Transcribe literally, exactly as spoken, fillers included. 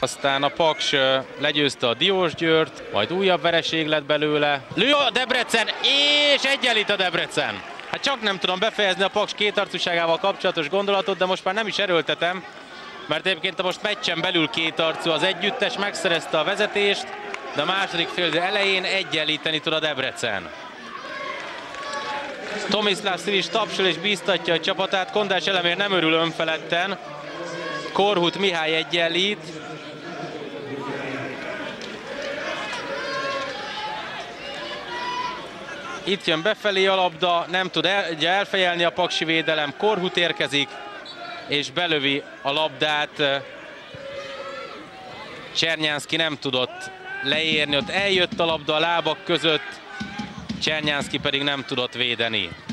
Aztán a Paks legyőzte a Diósgyőrt, majd újabb vereség lett belőle. Lő a Debrecen, és egyenlít a Debrecen. Hát csak nem tudom befejezni a Paks kétarcúságával kapcsolatos gondolatot, de most már nem is erőltetem, mert egyébként a most meccsen belül kétarcú az együttes, megszerezte a vezetést, de a második fél elején egyenlíteni tud a Debrecen. Tomislav Silic tapsol és bíztatja a csapatát, Kondás Elemér nem örül önfeledten. Korhut Mihály egyenlít. Itt jön befelé a labda, nem tud el, ugye elfejelni a paksi védelem, Korhut érkezik, és belövi a labdát. Csernyánszky nem tudott leérni, ott eljött a labda a lábak között, Csernyánszky pedig nem tudott védeni.